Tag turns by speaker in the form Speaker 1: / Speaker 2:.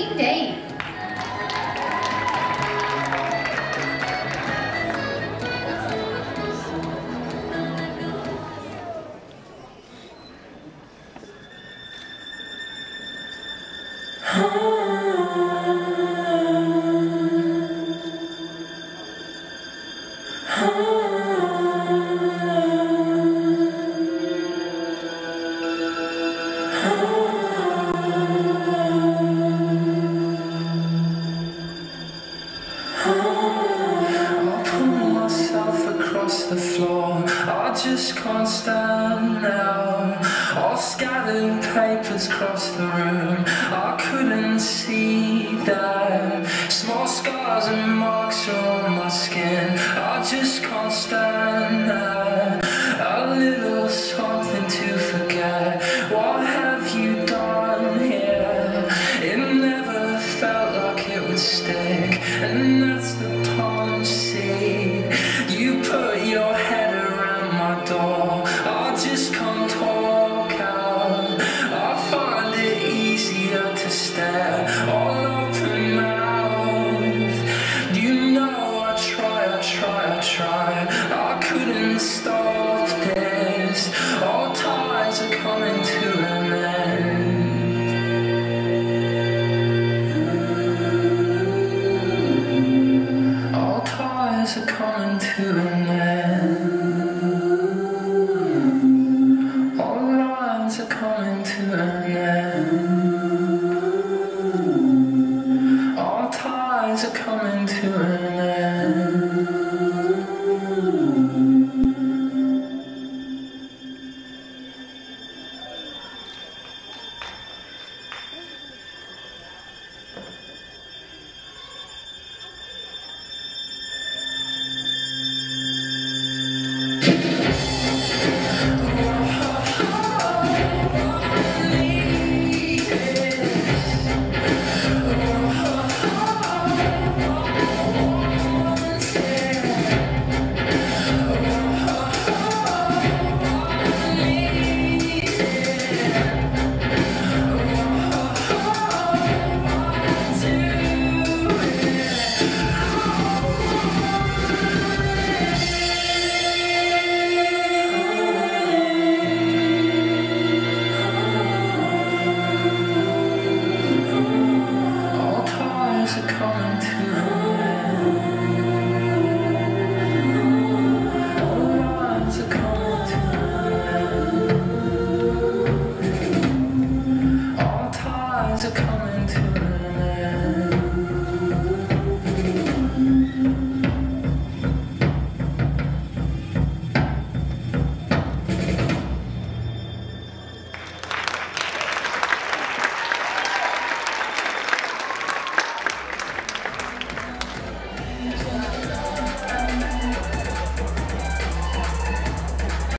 Speaker 1: King Dave.
Speaker 2: The floor, I just can't stand now. All scattered papers across the room, I couldn't see that. Small scars and marks are on my skin, I just can't stand that. A little something to forget. What have you done here? It never felt like it would stick, and that's the punch seat. You put your head around my door, I just can't talk out. I find it easier to stare all open mouth. You know I try, I couldn't stop this. All tides are coming to an end. All tides are coming to an end. All lines are coming to an end.